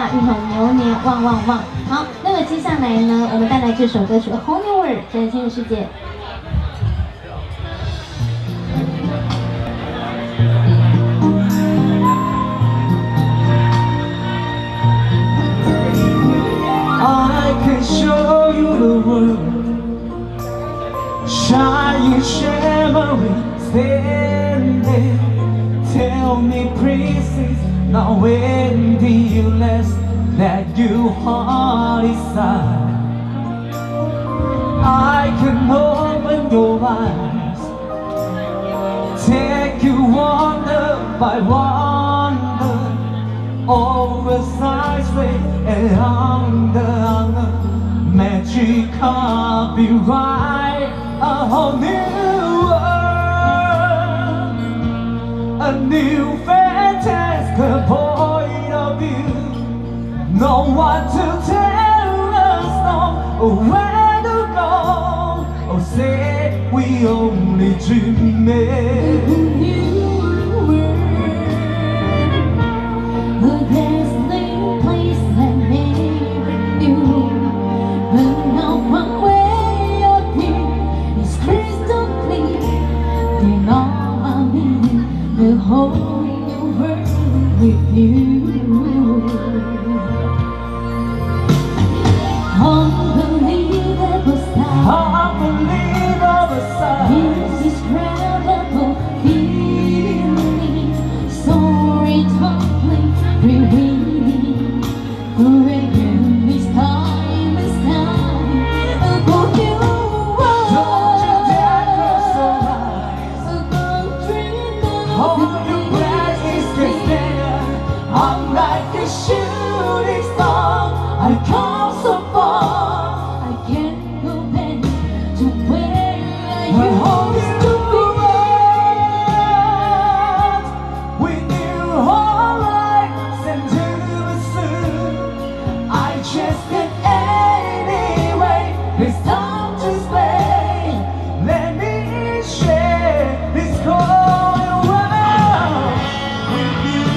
大运红牛年旺旺旺。好，那么接下来呢，我们带来这首歌曲《Whole New World》，全新的世界。 I can show you the world, shining, shimmering, standing. Tell me, princess, now when do you last that you heart inside? I can open your eyes, take you wonder by wonder, oversized way and under magic copyright. A whole new world, a new fantastic point of view. No one to tell us no where to go. Oh, say we only dream it. The whole new world with you. Unbelievable sight, Unbelievable sight, indescribable feeling, soaring, tumbling, freewheeling, forever this time, a whole new world. Don't you dare close your eyes. A country now. All you black is there. I'm like a shooting star. I come so far. I can't go back to where I A whole used to new world, with new horizons and soon. I just it anyway. It's time to stay. Let me share this whole world with you.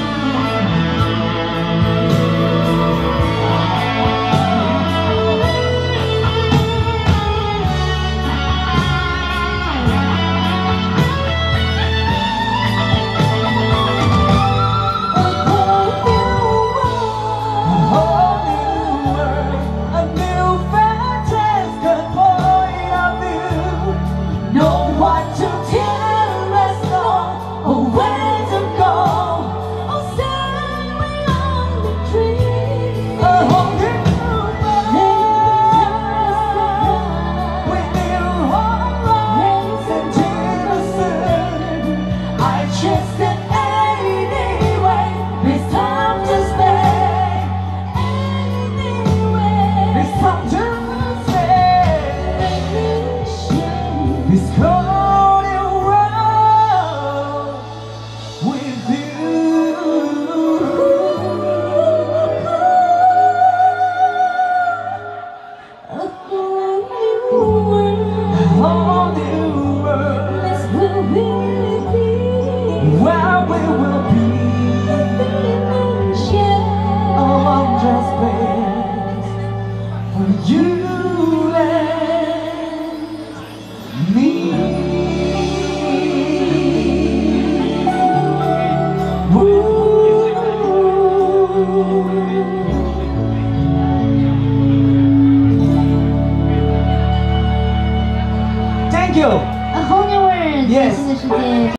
Where we will be, a wondrous place for you and me. Ooh. Thank you. A whole new world， Yes 全新的世界。